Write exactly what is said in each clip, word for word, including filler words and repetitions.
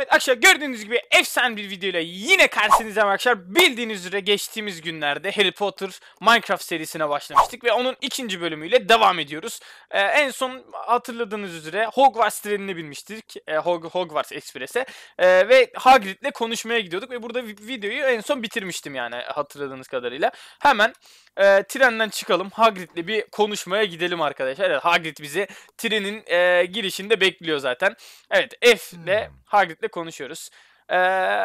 Evet arkadaşlar, gördüğünüz gibi efsane bir videoyla yine karşınızdayım arkadaşlar. Bildiğiniz üzere geçtiğimiz günlerde Harry Potter Minecraft serisine başlamıştık ve onun ikinci bölümüyle devam ediyoruz. Ee, en son hatırladığınız üzere Hogwarts trenine binmiştik, e, Hog Hogwarts Express'e e, ve Hagrid'le konuşmaya gidiyorduk ve burada videoyu en son bitirmiştim yani hatırladığınız kadarıyla. Hemen e, trenden çıkalım, Hagrid'le bir konuşmaya gidelim arkadaşlar. Evet, Hagrid bizi trenin e, girişinde bekliyor zaten. Evet, F ile Hagrid'le konuşuyoruz. Ee,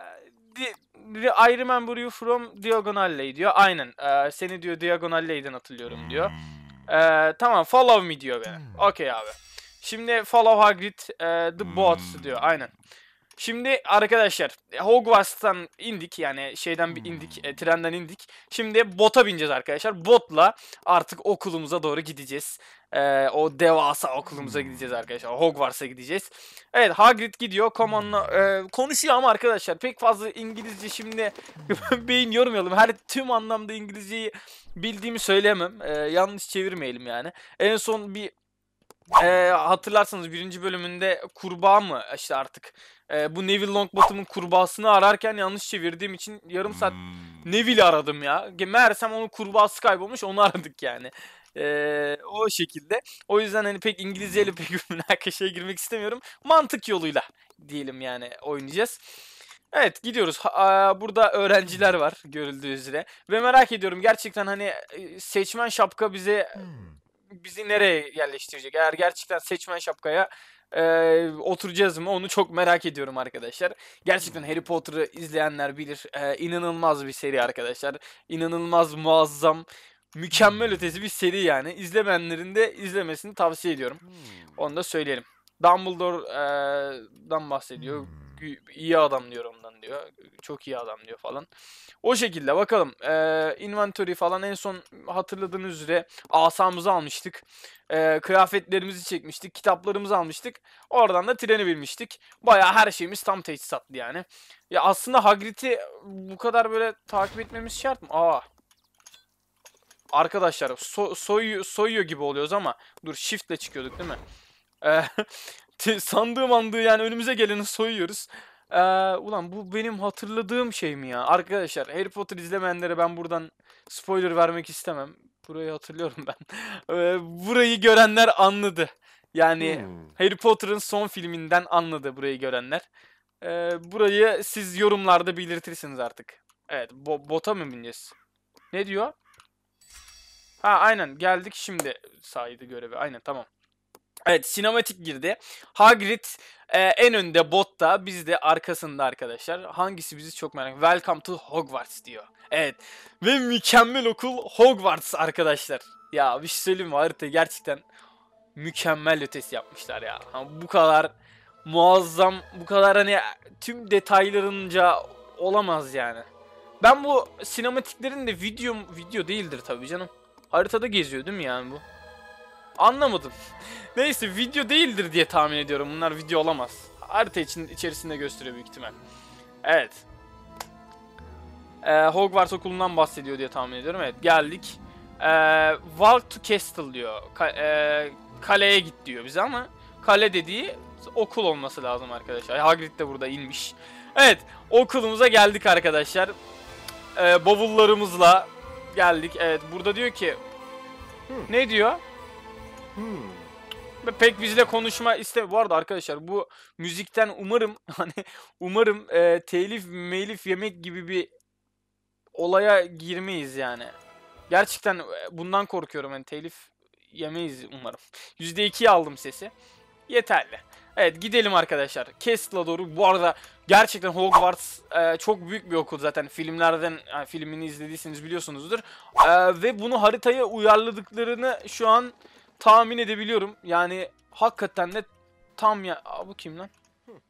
I remember you from Diagon Alley diyor. Aynen. Ee, seni diyor Diagon Alley'den hatırlıyorum diyor. Ee, tamam, follow me diyor beni. Okey abi. Şimdi follow Hagrid e, the boats diyor. Aynen. Şimdi arkadaşlar Hogwarts'tan indik, yani şeyden bir indik, e, trenden indik. Şimdi bota bineceğiz arkadaşlar. Botla artık okulumuza doğru gideceğiz. E, o devasa okulumuza gideceğiz arkadaşlar. Hogwarts'a gideceğiz. Evet, Hagrid gidiyor. Common'la e, konuşuyor ama arkadaşlar pek fazla İngilizce şimdi beyin yormayalım. Her tüm anlamda İngilizceyi bildiğimi söyleyemem. E, yanlış çevirmeyelim yani. En son bir e, hatırlarsanız birinci bölümünde kurbağa mı işte artık e, bu Neville Longbottom'un kurbağasını ararken yanlış çevirdiğim için yarım saat Neville'i aradım ya. Meğersem onun kurbağası kaybolmuş, onu aradık yani. E, o şekilde. O yüzden hani pek İngilizceyle pek münakaşaya girmek istemiyorum. Mantık yoluyla diyelim yani oynayacağız. Evet, gidiyoruz. Ha, burada öğrenciler var görüldüğü üzere. Ve merak ediyorum gerçekten, hani seçmen şapka bize bizi nereye yerleştirecek? Eğer gerçekten seçmen şapkaya e, oturacağız mı? Onu çok merak ediyorum arkadaşlar. Gerçekten Harry Potter'ı izleyenler bilir. E, inanılmaz bir seri arkadaşlar. İnanılmaz, muazzam, mükemmel ötesi bir seri yani. İzlemeyenlerin de izlemesini tavsiye ediyorum. Onu da söyleyelim. Dumbledore'dan bahsediyor. İyi adam diyor ondan diyor. Çok iyi adam diyor falan. O şekilde bakalım. Ee, inventory falan en son hatırladığınız üzere asamızı almıştık. Ee, kıyafetlerimizi çekmiştik. Kitaplarımızı almıştık. Oradan da treni binmiştik. Bayağı her şeyimiz tam teçhizatlı yani. Ya aslında Hagrid'i bu kadar böyle takip etmemiz şart mı? Aa. Arkadaşlar so soy soyuyor gibi oluyoruz ama dur, shift'le çıkıyorduk değil mi? Ee, sandığım andığı yani önümüze geleni soyuyoruz. Ee, ulan bu benim hatırladığım şey mi ya? Arkadaşlar Harry Potter izlemeyenlere ben buradan spoiler vermek istemem. Burayı hatırlıyorum ben. Ee, burayı görenler anladı. Yani Hmm. Harry Potter'ın son filminden anladı burayı görenler. Ee, burayı siz yorumlarda belirtirsiniz artık. Evet, bo bota mı bineceğiz? Ne diyor? Ha aynen, geldik şimdi saydı görevi. Aynen, tamam. Evet, sinematik girdi. Hagrid e, en önde botta, biz de arkasında arkadaşlar. Hangisi bizi çok merak ediyorum. Welcome to Hogwarts diyor. Evet. Ve mükemmel okul Hogwarts arkadaşlar. Ya bir şey söyleyeyim mi? Harita gerçekten mükemmel ötesi yapmışlar ya. Ha, bu kadar muazzam, bu kadar hani tüm detaylarınca olamaz yani. Ben bu sinematiklerin de video video değildir tabii canım. Haritada geziyor değil mi yani bu? Anlamadım. Neyse, video değildir diye tahmin ediyorum. Bunlar video olamaz. Harita için içerisinde gösteriyor büyük ihtimal. Evet. Ee, Hogwarts okulundan bahsediyor diye tahmin ediyorum. Evet, geldik. Ee, Walk to Castle diyor. Ka e kaleye git diyor bize ama kale dediği okul olması lazım arkadaşlar. Hagrid de burada inmiş. Evet, okulumuza geldik arkadaşlar. Ee, bavullarımızla geldik. Evet, burada diyor ki ne diyor? Hmm. Pek bizle konuşma iste. Bu arada arkadaşlar bu müzikten umarım hani umarım e, telif melif yemek gibi bir olaya girmeyiz yani. Gerçekten bundan korkuyorum, hani telif yemeyiz umarım. yüzde ikiye aldım sesi. Yeterli. Evet, gidelim arkadaşlar. Castle'a doğru. Bu arada gerçekten Hogwarts e, çok büyük bir okul zaten. Filmlerden yani filmini izlediyseniz biliyorsunuzdur. E, ve bunu haritaya uyarladıklarını şu an tahmin edebiliyorum. Yani hakikaten de tam ya... Aa, bu kim lan?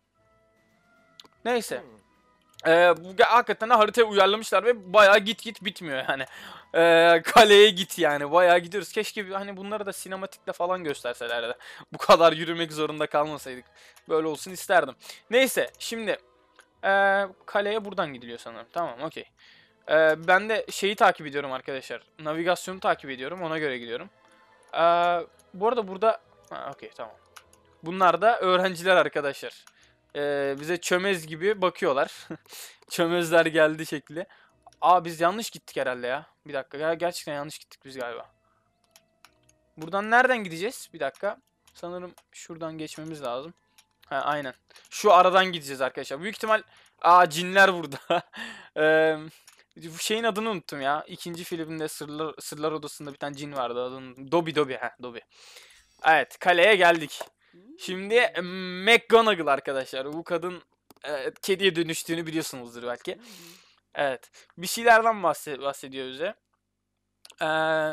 Neyse. Ee, bu hakikaten de haritaya uyarlamışlar ve bayağı git git bitmiyor yani. Ee, kaleye git yani. Bayağı gidiyoruz. Keşke hani bunları da sinematikle falan gösterselerdi. Bu kadar yürümek zorunda kalmasaydık. Böyle olsun isterdim. Neyse, şimdi ee, kaleye buradan gidiliyor sanırım. Tamam, okey. Ee, ben de şeyi takip ediyorum arkadaşlar. Navigasyonu takip ediyorum. Ona göre gidiyorum. Ee, bu arada burada... Ha, okey, tamam. Bunlar da öğrenciler arkadaşlar. e, bize çömez gibi bakıyorlar. Çömezler geldi şekli. Aa biz yanlış gittik herhalde ya. Bir dakika. Ya, gerçekten yanlış gittik biz galiba. Buradan nereden gideceğiz? Bir dakika. Sanırım şuradan geçmemiz lazım. Ha, aynen. Şu aradan gideceğiz arkadaşlar. Büyük ihtimal... Aa cinler burada. Eee... Bu şeyin adını unuttum ya. İkinci filmde Sırlar, Sırlar Odası'nda bir tane cin vardı. Adını... Dobby Dobby. Heh, Dobby. Evet. Kaleye geldik. Şimdi e, McGonagall arkadaşlar. Bu kadın e, kediye dönüştüğünü biliyorsunuzdur belki. Evet. Bir şeylerden bahse bahsediyor bize. Eee...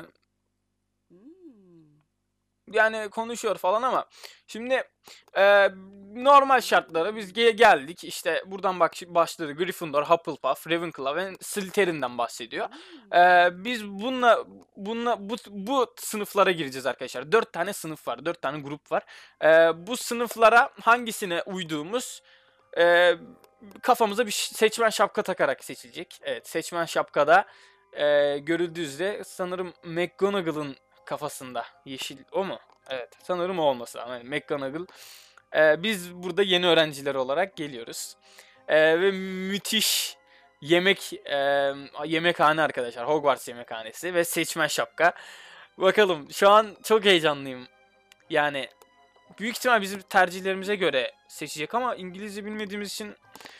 Yani konuşuyor falan ama şimdi e, normal şartlara biz ge geldik. İşte buradan bak başladı. Gryffindor, Hufflepuff, Ravenclaw ve Slytherin'den bahsediyor. E, biz bununla bununla bu, bu sınıflara gireceğiz arkadaşlar. Dört tane sınıf var. Dört tane grup var. E, bu sınıflara hangisine uyduğumuz e, kafamıza bir seçmen şapka takarak seçilecek. Evet, seçmen şapkada e, görüldüğü üzere sanırım McGonagall'ın kafasında yeşil o mu? Evet, sanırım o olması lazım. Yani McGonagall. Ee, biz burada yeni öğrenciler olarak geliyoruz. Ee, ve müthiş yemek e, yemekhane arkadaşlar. Hogwarts yemekhanesi ve seçmen şapka. Bakalım şu an çok heyecanlıyım. Yani büyük ihtimal bizim tercihlerimize göre seçecek ama İngilizce bilmediğimiz için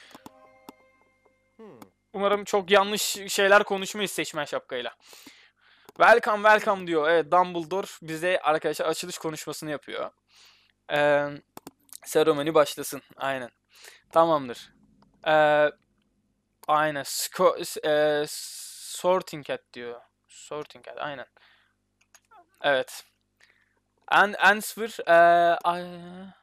umarım çok yanlış şeyler konuşmayız seçmen şapkayla. Welcome welcome diyor. Evet, Dumbledore bize arkadaşlar açılış konuşmasını yapıyor. Ee, seremoni başlasın. Aynen. Tamamdır. Ee, aynen. Sco e, sorting hat diyor. Sorting hat. Aynen. Evet. And answer e, I,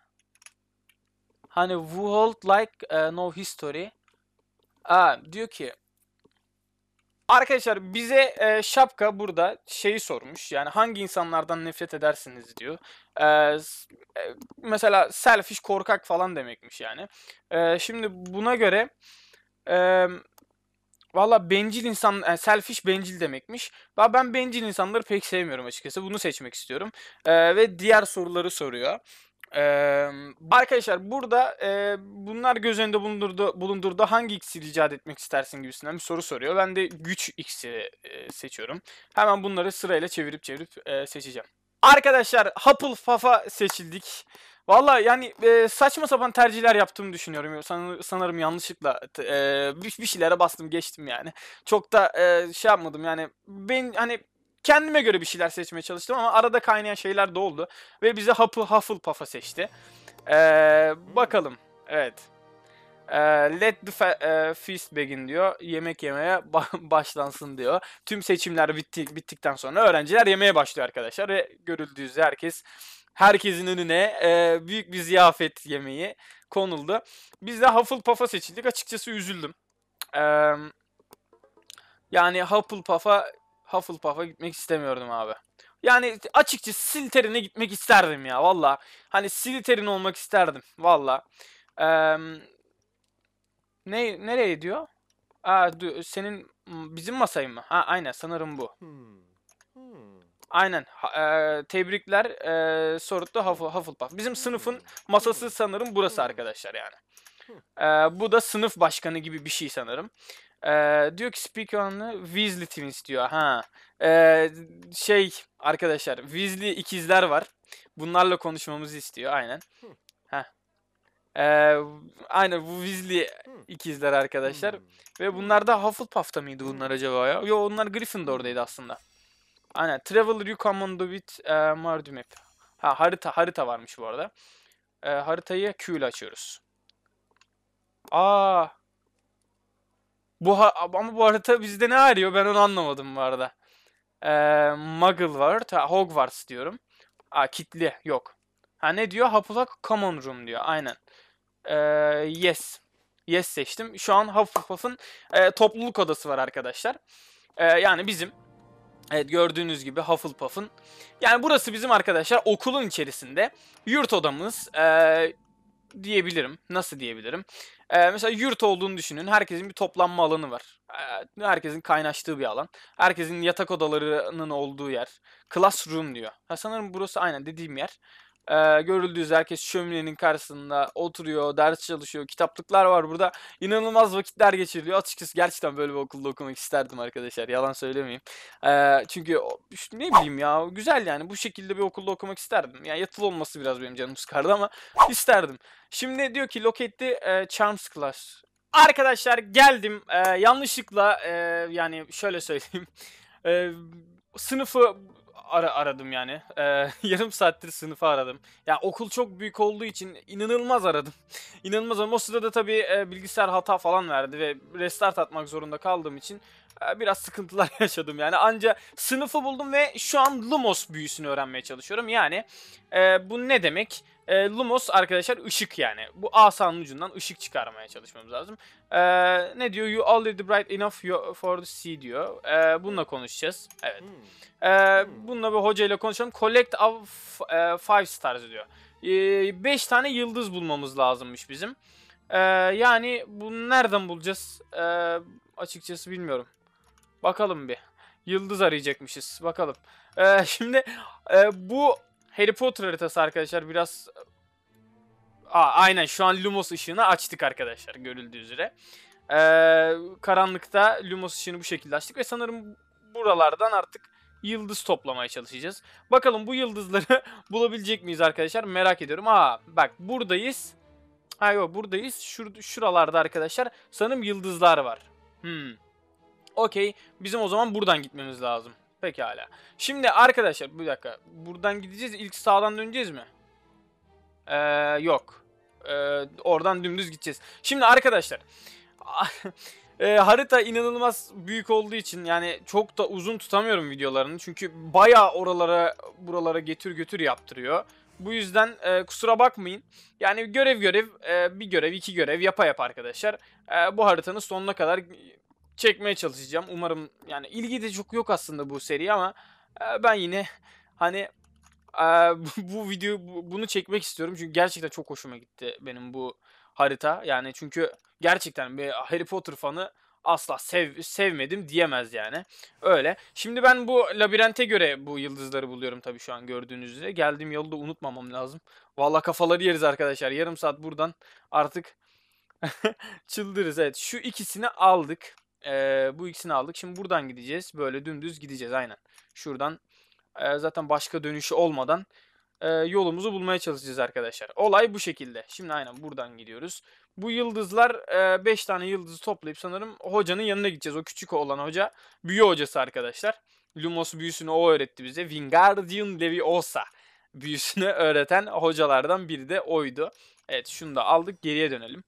hani who hold like e, no history. Aa, diyor ki arkadaşlar bize e, şapka burada şeyi sormuş. Yani hangi insanlardan nefret edersiniz diyor. E, e, mesela selfish, korkak falan demekmiş yani. E, şimdi buna göre e, valla bencil insan, yani selfish bencil demekmiş. Ben bencil insanları pek sevmiyorum açıkçası. Bunu seçmek istiyorum. E, ve diğer soruları soruyor. Ee, arkadaşlar burada e, bunlar göz önünde bulundurdu, bulundurdu hangi iksiri icat etmek istersin gibisinden bir soru soruyor. Ben de güç iksiri e, seçiyorum. Hemen bunları sırayla çevirip çevirip e, seçeceğim. Arkadaşlar Hufflepuff'a seçildik. Valla yani e, saçma sapan tercihler yaptığımı düşünüyorum. San, sanırım yanlışlıkla e, bir, bir şeylere bastım geçtim yani. Çok da e, şey yapmadım yani. Ben hani kendime göre bir şeyler seçmeye çalıştım ama arada kaynayan şeyler de oldu. Ve bize Hufflepuff'a seçti. Ee, bakalım. Evet. Ee, let the e, feast begin diyor. Yemek yemeye başlansın diyor. Tüm seçimler bitti, bittikten sonra öğrenciler yemeye başlıyor arkadaşlar. Ve görüldüğü üzere herkes herkesin önüne e, büyük bir ziyafet yemeği konuldu. Biz de Hufflepuff'a seçildik. Açıkçası üzüldüm. Ee, yani Hufflepuff'a Hufflepuff'a gitmek istemiyordum abi. Yani açıkçası Slytherin'e gitmek isterdim ya valla. Hani Slytherin olmak isterdim valla. Ee, ne nereye diyor? Aa, senin bizim masayı mı? Ha aynen sanırım bu. Aynen. Ha, e, tebrikler. E, Soruttu Hufflepuff. Bizim sınıfın masası sanırım burası arkadaşlar yani. E, bu da sınıf başkanı gibi bir şey sanırım. Ee, diyor ki speak on Weasley Twins diyor. Ha. Ee, şey arkadaşlar Weasley ikizler var. Bunlarla konuşmamızı istiyor aynen. Heh. Ee, aynen bu Weasley ikizler arkadaşlar. Ve bunlar da Hufflepuff'ta mıydı bunlar acaba ya? Yo onlar Gryffindor'daydı aslında. Aynen. Travel you command with uh, Mardu map. Ha harita harita varmış bu arada. Ee, haritayı Q ile açıyoruz. Aa. Bu ama bu harita bizde ne arıyor? Ben onu anlamadım bu arada. Ee, Muggle var. Ha, Hogwarts diyorum. Aa kitli. Yok. Ha ne diyor? Hufflepuff Common Room diyor. Aynen. Ee, yes. Yes seçtim. Şu an Hufflepuff'ın e, topluluk odası var arkadaşlar. Ee, yani bizim. Evet gördüğünüz gibi Hufflepuff'ın. Yani burası bizim arkadaşlar okulun içerisinde. Yurt odamız. Ee, diyebilirim. Nasıl diyebilirim? Ee, mesela yurt olduğunu düşünün. Herkesin bir toplanma alanı var. Ee, herkesin kaynaştığı bir alan. Herkesin yatak odalarının olduğu yer. Classroom diyor. Ha, sanırım burası aynen dediğim yer. Ee, görüldüğü üzere herkes şöminenin karşısında oturuyor, ders çalışıyor. Kitaplıklar var burada. İnanılmaz vakitler geçiriliyor. Açıkçası gerçekten böyle bir okulda okumak isterdim arkadaşlar. Yalan söylemeyeyim. Ee, çünkü ne bileyim ya, güzel yani. Bu şekilde bir okulda okumak isterdim. Yani yatılı olması biraz benim canımı sıkardı ama isterdim. Şimdi diyor ki locate the charms class. Arkadaşlar geldim. Ee, yanlışlıkla e, yani şöyle söyleyeyim. E, sınıfı ara aradım yani. Ee, yarım saattir sınıfı aradım. Ya okul çok büyük olduğu için inanılmaz aradım. İnanılmaz aradım. O sırada tabii e, bilgisayar hata falan verdi ve restart atmak zorunda kaldığım için e, biraz sıkıntılar yaşadım yani. Anca sınıfı buldum ve şu an Lumos büyüsünü öğrenmeye çalışıyorum. Yani e, bu ne demek? E, Lumos arkadaşlar ışık yani. Bu asanın ucundan ışık çıkarmaya çalışmamız lazım. E, ne diyor? You already bright enough for the sea diyor. E, bununla konuşacağız. Evet. Ee, bununla bir hocayla konuşalım. Collect of e, five stars diyor. Ee, beş tane yıldız bulmamız lazımmış bizim. Ee, yani bunu nereden bulacağız? Ee, açıkçası bilmiyorum. Bakalım bir. Yıldız arayacakmışız. Bakalım. Ee, şimdi e, bu Harry Potter haritası arkadaşlar biraz... Aa, aynen şu an Lumos ışığını açtık arkadaşlar görüldüğü üzere. Ee, karanlıkta Lumos ışığını bu şekilde açtık ve sanırım buralardan artık yıldız toplamaya çalışacağız. Bakalım bu yıldızları bulabilecek miyiz arkadaşlar? Merak ediyorum. Aa bak buradayız. Ha yok buradayız. Şur şuralarda arkadaşlar sanırım yıldızlar var. Hmm. Okey. Bizim o zaman buradan gitmemiz lazım. Pekala. Şimdi arkadaşlar bir dakika. Buradan gideceğiz. İlk sağdan döneceğiz mi? Ee, yok. Ee, oradan dümdüz gideceğiz. Şimdi arkadaşlar. e, harita inanılmaz büyük olduğu için yani çok da uzun tutamıyorum videolarını. Çünkü bayağı oralara buralara getir götür yaptırıyor. Bu yüzden e, kusura bakmayın. Yani görev görev e, bir görev iki görev yapa yap arkadaşlar. E, bu haritanın sonuna kadar çekmeye çalışacağım. Umarım yani ilgi de çok yok aslında bu seri ama e, ben yine hani e, bu video bu, bunu çekmek istiyorum. Çünkü gerçekten çok hoşuma gitti benim bu harita. Yani çünkü gerçekten bir Harry Potter fanı asla sev, sevmedim diyemez yani. Öyle. Şimdi ben bu labirente göre bu yıldızları buluyorum tabii şu an gördüğünüz üzere. Geldiğim yolu da unutmamam lazım. Vallahi kafaları yeriz arkadaşlar. Yarım saat buradan artık çıldırırız. Evet şu ikisini aldık. Ee, bu ikisini aldık. Şimdi buradan gideceğiz. Böyle dümdüz gideceğiz aynen. Şuradan e, zaten başka dönüşü olmadan e, yolumuzu bulmaya çalışacağız arkadaşlar. Olay bu şekilde. Şimdi aynen buradan gidiyoruz. Bu yıldızlar beş tane yıldızı toplayıp sanırım hocanın yanına gideceğiz. O küçük olan hoca büyü hocası arkadaşlar. Lumos büyüsünü o öğretti bize. Wingardium Leviosa büyüsünü öğreten hocalardan biri de oydu. Evet şunu da aldık geriye dönelim.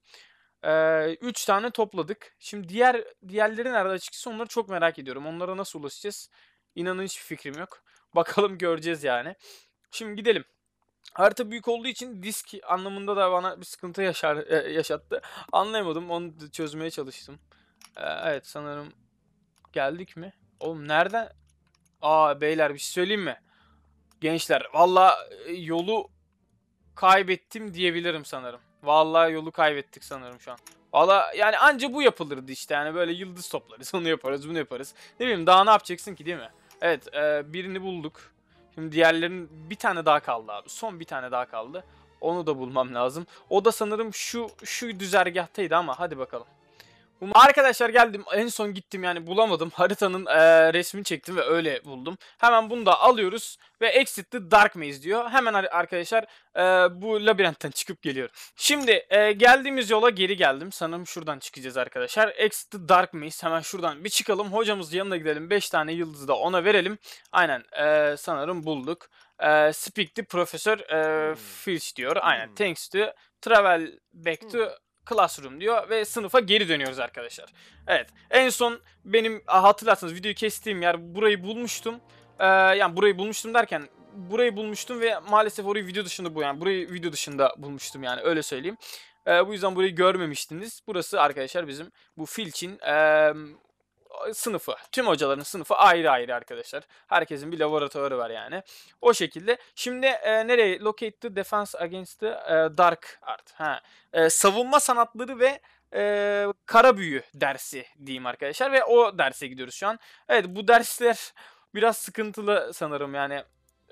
üç tane topladık. Şimdi diğer diğerleri nerede açıkçası onları çok merak ediyorum. Onlara nasıl ulaşacağız? İnanın hiçbir fikrim yok. Bakalım göreceğiz yani. Şimdi gidelim. Harita büyük olduğu için disk anlamında da bana bir sıkıntı yaşar, e, yaşattı. Anlayamadım. Onu da çözmeye çalıştım. Ee, evet sanırım geldik mi? Oğlum nereden? Aa beyler bir şey söyleyeyim mi? Gençler valla yolu kaybettim diyebilirim sanırım. Vallahi yolu kaybettik sanırım şu an. Valla yani anca bu yapılırdı işte yani böyle yıldız toplarız onu yaparız bunu yaparız. Ne bileyim daha ne yapacaksın ki değil mi? Evet e, birini bulduk. Şimdi diğerlerinin bir tane daha kaldı abi. Son bir tane daha kaldı. Onu da bulmam lazım. O da sanırım şu şu düzergahtaydı ama hadi bakalım. Arkadaşlar geldim en son gittim yani bulamadım haritanın e, resmini çektim ve öyle buldum. Hemen bunu da alıyoruz ve Exit the Dark Maze diyor. Hemen arkadaşlar e, bu labirentten çıkıp geliyorum. Şimdi e, geldiğimiz yola geri geldim. Sanırım şuradan çıkacağız arkadaşlar. Exit the Dark Maze hemen şuradan bir çıkalım. Hocamızın yanına gidelim. beş tane yıldızı da ona verelim. Aynen e, sanırım bulduk. E, Speak the Professor e, Filch diyor. Aynen thanks to travel back to Classroom diyor ve sınıfa geri dönüyoruz arkadaşlar. Evet en son benim hatırlarsanız videoyu kestiğim yer burayı bulmuştum. Ee, yani burayı bulmuştum derken burayı bulmuştum ve maalesef orayı video dışında bu yani burayı video dışında bulmuştum yani öyle söyleyeyim. Ee, bu yüzden burayı görmemiştiniz. Burası arkadaşlar bizim bu Filch'in ee, sınıfı. Tüm hocaların sınıfı ayrı ayrı arkadaşlar. Herkesin bir laboratuvarı var yani. O şekilde. Şimdi e, nereye? Locate the defense against the e, dark art. Ha. E, savunma sanatları ve e, kara büyü dersi diyeyim arkadaşlar. Ve o derse gidiyoruz şu an. Evet bu dersler biraz sıkıntılı sanırım yani.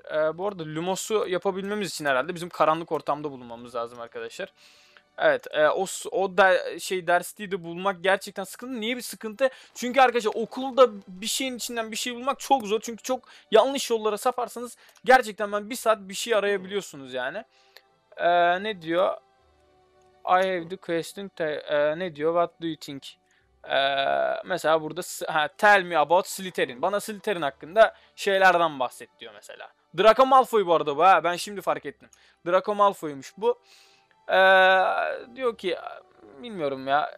Ee, bu arada Lumos'u yapabilmemiz için herhalde bizim karanlık ortamda bulunmamız lazım arkadaşlar. Evet, e, o o da şey dersliği de bulmak gerçekten sıkıntı. Niye bir sıkıntı? Çünkü arkadaşlar okulda bir şeyin içinden bir şey bulmak çok zor. Çünkü çok yanlış yollara saparsanız gerçekten ben bir saat bir şey arayabiliyorsunuz yani. Ee, ne diyor? I have the question. Ee, ne diyor? What do you think? Ee, mesela burada ha, tell me about Slytherin. Bana Slytherin hakkında şeylerden bahset diyor mesela. Draco Malfoy bu arada bu ha. Ben şimdi fark ettim. Draco Malfoy'muş bu. Ee, diyor ki bilmiyorum ya.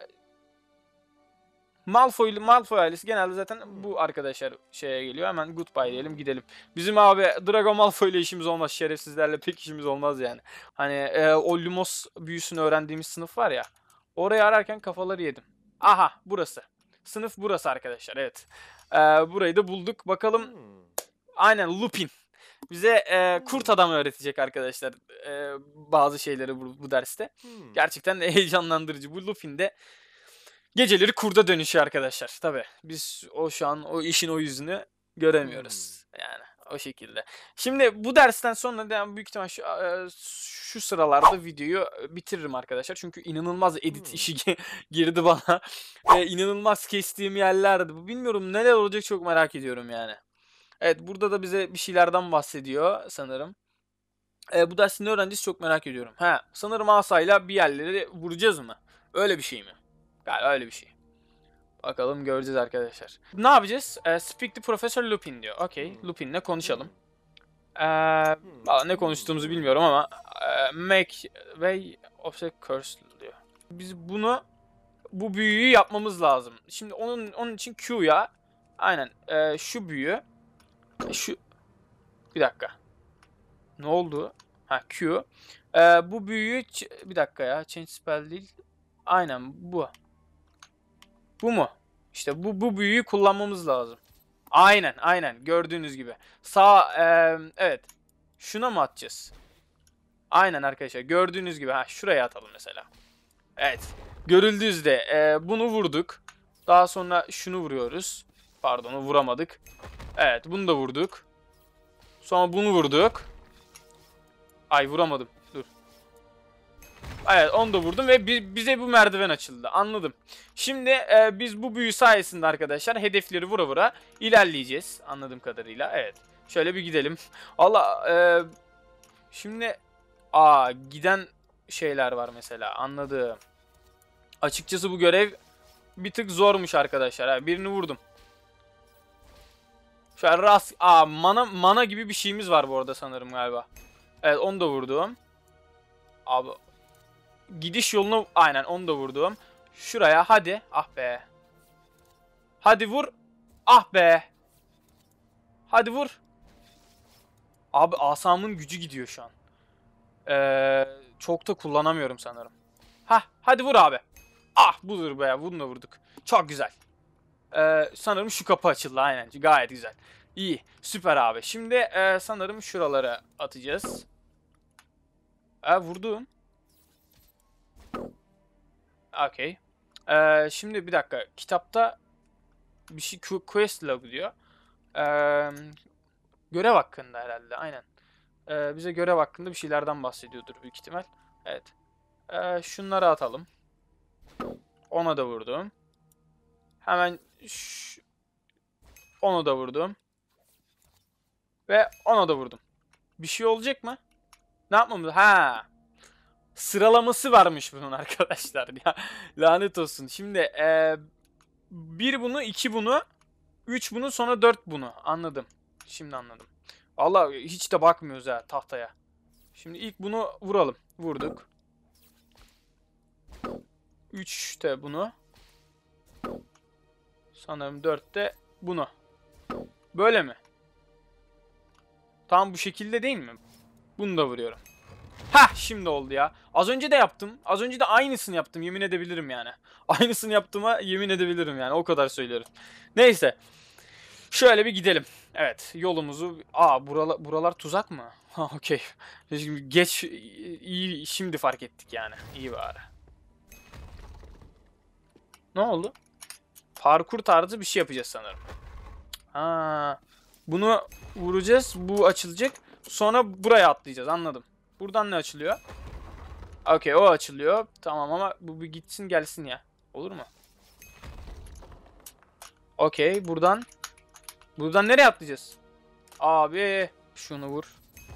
Malfoy, Malfoy ailesi genelde zaten bu arkadaşlar şeye geliyor. Hemen goodbye diyelim gidelim. Bizim abi Draco Malfoy ile işimiz olmaz. Şerefsizlerle pek işimiz olmaz yani. Hani e, o Lumos büyüsünü öğrendiğimiz sınıf var ya. Orayı ararken kafaları yedim. Aha burası. Sınıf burası arkadaşlar evet. Ee, burayı da bulduk. Bakalım. Aynen Lupin. Bize e, kurt adam öğretecek arkadaşlar e, bazı şeyleri bu, bu derste. Gerçekten de heyecanlandırıcı. Bu Lupin de geceleri kurda dönüşüyor arkadaşlar. Tabi biz o şu an o işin o yüzünü göremiyoruz. Yani o şekilde. Şimdi bu dersten sonra da büyük ihtimal şu, e, şu sıralarda videoyu bitiririm arkadaşlar. Çünkü inanılmaz edit işi girdi bana. E, inanılmaz kestiğim yerlerdi. Bilmiyorum neler olacak çok merak ediyorum yani. Evet burada da bize bir şeylerden bahsediyor sanırım. E, bu dersin ne öğrencisi çok merak ediyorum. Ha, sanırım asayla bir yerleri vuracağız mı? Öyle bir şey mi? Galiba öyle bir şey. Bakalım göreceğiz arkadaşlar. Ne yapacağız? E, speak to Professor Lupin diyor. Okey. Lupin'le konuşalım. E, ne konuştuğumuzu bilmiyorum ama e, make way of the curse diyor. Biz bunu bu büyüyü yapmamız lazım. Şimdi onun onun için Q'ya aynen e, şu büyü şu bir dakika. Ne oldu? Ha Q. Ee, bu büyüyü bir dakika ya. Change spell değil. Aynen bu. Bu mu? İşte bu bu büyüyü kullanmamız lazım. Aynen aynen gördüğünüz gibi. Sağ e, evet. Şuna mı atacağız? Aynen arkadaşlar gördüğünüz gibi. Ha şuraya atalım mesela. Evet. Görüldüğü üzere e, bunu vurduk. Daha sonra şunu vuruyoruz. Pardon vuramadık. Evet bunu da vurduk. Sonra bunu vurduk. Ay vuramadım. Dur. Evet onu da vurdum ve bize bu merdiven açıldı. Anladım. Şimdi e, biz bu büyü sayesinde arkadaşlar hedefleri vura vura ilerleyeceğiz. Anladığım kadarıyla. Evet. Şöyle bir gidelim. Allah e, şimdi aa giden şeyler var mesela. Anladım. Açıkçası bu görev bir tık zormuş arkadaşlar. Ha, birini vurdum. Şöyle rast aa mana mana gibi bir şeyimiz var bu arada sanırım galiba. Evet onu da vurdum. Abi gidiş yolunu aynen onu da vurdum. Şuraya hadi. Ah be. Hadi vur. Ah be. Hadi vur. Abi asamın gücü gidiyor şu an. Ee, çok da kullanamıyorum sanırım. Hah hadi vur abi. Ah budur be. Bunu da vurduk. Çok güzel. Ee, sanırım şu kapı açıldı aynen. Gayet güzel. İyi. Süper abi. Şimdi e, sanırım şuralara atacağız. Ee, vurdum. Okey. Ee, şimdi bir dakika. Kitapta bir şey quest log diyor. Ee, görev hakkında herhalde. Aynen. Ee, bize görev hakkında bir şeylerden bahsediyordur büyük ihtimal. Evet. Ee, şunları atalım. Ona da vurdum. Hemen onu da vurdum. Ve ona da vurdum. Bir şey olacak mı? Ne yapmamız? Ha. Sıralaması varmış bunun arkadaşlar ya. Lanet olsun. Şimdi ee, bir bunu, iki bunu, üç bunu, sonra dört bunu. Anladım. Şimdi anladım. Vallahi hiç de bakmıyoruz ha tahtaya. Şimdi ilk bunu vuralım. Vurduk. üçte bunu. Sanırım dörtte bunu. Böyle mi? Tam bu şekilde değil mi? Bunu da vuruyorum. Hah şimdi oldu ya. Az önce de yaptım. Az önce de aynısını yaptım. Yemin edebilirim yani. Aynısını yaptığıma yemin edebilirim yani. O kadar söylüyorum. Neyse. Şöyle bir gidelim. Evet yolumuzu... Aa buralar, buralar tuzak mı? Ha okey. Geç iyi şimdi fark ettik yani. İyi bari. Ne oldu? Parkur tarzı bir şey yapacağız sanırım. Ha, bunu vuracağız. Bu açılacak. Sonra buraya atlayacağız, anladım. Buradan ne açılıyor? Okey, o açılıyor. Tamam ama bu bir gitsin gelsin ya. Olur mu? Okey, buradan. Buradan nereye atlayacağız? Abi şunu vur.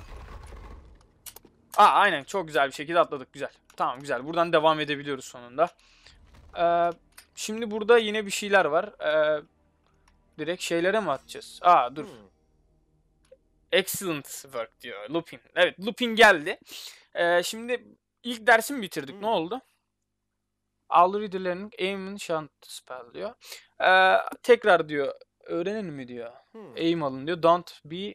Aa, aynen, çok güzel bir şekilde atladık, güzel. Tamam, güzel, buradan devam edebiliyoruz sonunda. Ee, şimdi burada yine bir şeyler var. Ee, direkt şeylere mi atacağız? Aa dur. Excellent work diyor Lupin. Evet, Lupin geldi. Ee, şimdi ilk dersimi bitirdik. Hmm. Ne oldu? Already learning aim and shunt spell diyor. Ee, tekrar diyor. Öğrenelim mi diyor. Hmm. Aim alın diyor. Don't be...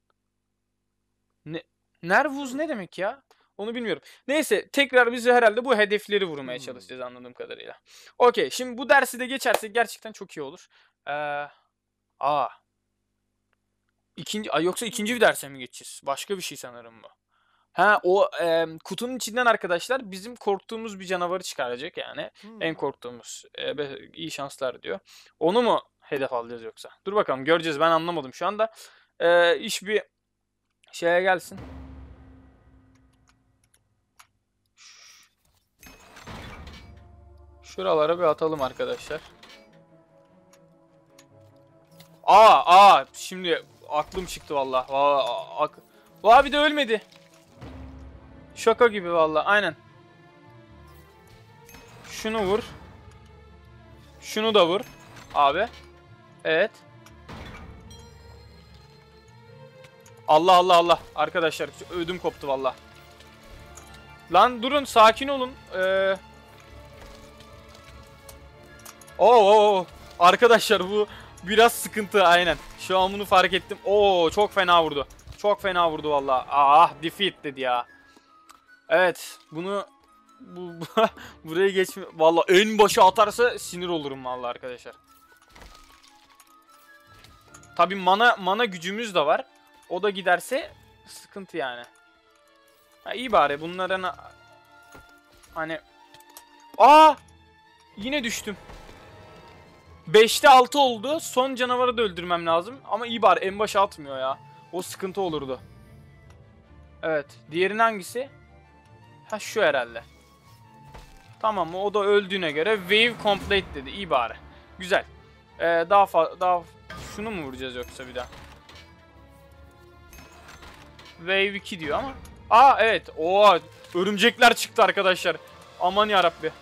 Ne... Nervous ne demek ya? Onu bilmiyorum. Neyse, tekrar bizi herhalde bu hedefleri vurmaya hmm. çalışacağız anladığım kadarıyla. Okey, şimdi bu dersi de geçersek gerçekten çok iyi olur. Ee, aa. İkinci, ay yoksa ikinci bir derse mi geçeceğiz? Başka bir şey sanırım bu. Ha, o e, kutunun içinden arkadaşlar bizim korktuğumuz bir canavarı çıkaracak yani. Hmm. En korktuğumuz. E, iyi şanslar diyor. Onu mu hedef alacağız yoksa? Dur bakalım, göreceğiz, ben anlamadım şu anda. E, iş bir şeye gelsin. Şuralara bir atalım arkadaşlar. Aa aa şimdi aklım çıktı vallahi. Vallahi ak Vaa, bir de ölmedi. Şaka gibi vallahi, aynen. Şunu vur. Şunu da vur abi. Evet. Allah Allah Allah arkadaşlar, ödüm koptu vallahi. Lan durun, sakin olun. Ee... Oo, oo arkadaşlar, bu biraz sıkıntı, aynen. Şu an bunu fark ettim. Oo, çok fena vurdu. Çok fena vurdu vallahi. Ah, defeat dedi ya. Evet, bunu bu, bu buraya geçme vallahi, en başa atarsa sinir olurum vallahi arkadaşlar. Tabii mana mana gücümüz de var. O da giderse sıkıntı yani. Ha, iyi bari bunların hani aa yine düştüm. beşte altı oldu. Son canavarı da öldürmem lazım. Ama iyi bari en başa atmıyor ya. O sıkıntı olurdu. Evet. Diğerinin hangisi? Ha, şu herhalde. Tamam mı? O da öldüğüne göre wave complete dedi. İyi bari. Güzel. Ee, daha fazla daha şunu mu vuracağız yoksa bir daha? Wave iki diyor ama. Aa evet. Oo, örümcekler çıktı arkadaşlar. Aman yarabbi.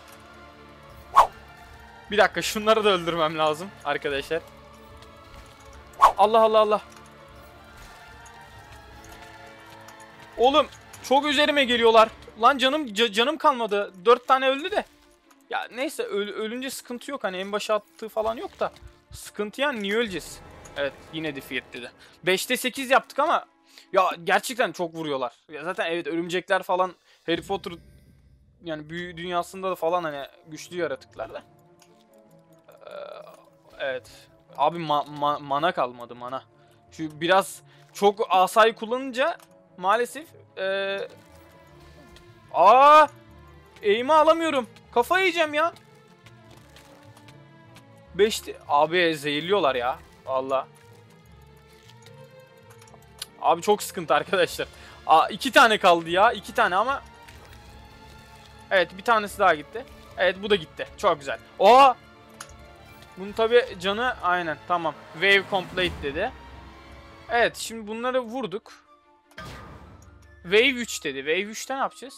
Bir dakika, şunları da öldürmem lazım arkadaşlar. Allah Allah Allah. Oğlum çok üzerime geliyorlar. Lan canım canım kalmadı. Dört tane öldü de. Ya neyse, öl ölünce sıkıntı yok. Hani en başa attığı falan yok da. Sıkıntı yani, niye öleceğiz? Evet, yine defeat dedi. beşte sekiz yaptık ama ya gerçekten çok vuruyorlar. Ya zaten evet, örümcekler falan Harry Potter yani büyü dünyasında da falan hani güçlü yaratıklar da. Ee, evet. Abi ma ma mana kalmadı, mana. Şu biraz çok asayı kullanınca maalesef ee... Aa! Aim'i alamıyorum. Kafayı yiyeceğim ya. beşte abi zehirliyorlar ya. Vallahi. Abi çok sıkıntı arkadaşlar. Aa, iki tane kaldı ya. iki tane ama. Evet, bir tanesi daha gitti. Evet, bu da gitti. Çok güzel. Oha! Bunun tabi canı aynen, tamam. Wave complete dedi. Evet, şimdi bunları vurduk. Wave üç dedi. Wave üçte ne yapacağız?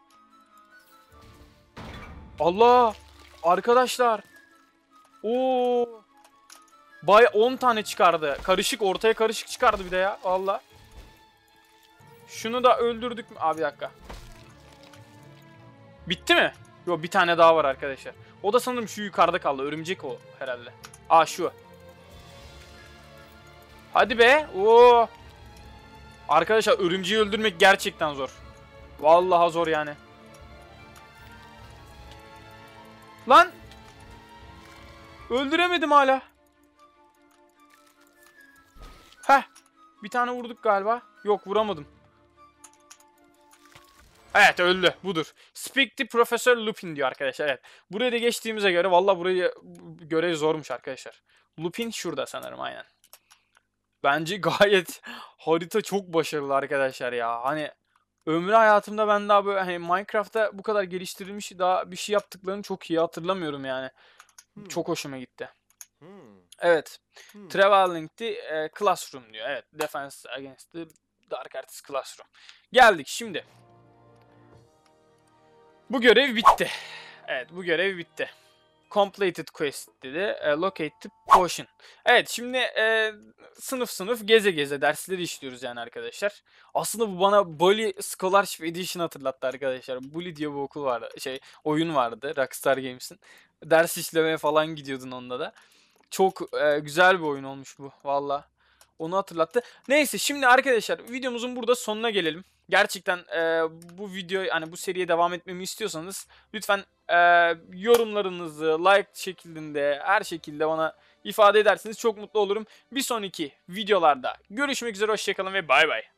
Allah! Arkadaşlar. Oo! Bay on tane çıkardı. Karışık, ortaya karışık çıkardı bir de ya. Vallahi. Şunu da öldürdük mü? Abi bir dakika. Bitti mi? Yok, bir tane daha var arkadaşlar. O da sanırım şu yukarıda kaldı. Örümcek o herhalde. Aa, şu. Hadi be. Oo. Arkadaşlar, örümceği öldürmek gerçekten zor. Vallahi zor yani. Lan. Öldüremedim hala. Heh. Bir tane vurduk galiba. Yok, vuramadım. Evet, öldü. Budur. Speak to Professor Lupin diyor arkadaşlar. Evet. Buraya da geçtiğimize göre vallahi burayı görev zormuş arkadaşlar. Lupin şurada sanırım, aynen. Bence gayet harita çok başarılı arkadaşlar ya. Hani ömrü hayatımda ben daha böyle hani Minecraft'ta bu kadar geliştirilmiş daha bir şey yaptıklarını çok iyi hatırlamıyorum yani. Çok hoşuma gitti. Evet. Traveling the e, Classroom diyor. Evet. Defense Against the Dark Arts Classroom. Geldik şimdi. Bu görev bitti. Evet, bu görev bitti. Completed quest dedi. E, locate the potion. Evet, şimdi e, sınıf sınıf geze geze dersleri işliyoruz yani arkadaşlar. Aslında bu bana Bully Scholarship Edition hatırlattı arkadaşlar. Bully diye bir okul vardı. Şey, oyun vardı Rockstar Games'in. Ders işlemeye falan gidiyordun onda da. Çok e, güzel bir oyun olmuş bu valla. Onu hatırlattı. Neyse şimdi arkadaşlar videomuzun burada sonuna gelelim. Gerçekten e, bu video hani bu seriye devam etmemi istiyorsanız lütfen e, yorumlarınızı like şeklinde her şekilde bana ifade ederseniz çok mutlu olurum. Bir sonraki videolarda görüşmek üzere, hoşçakalın ve bay bay.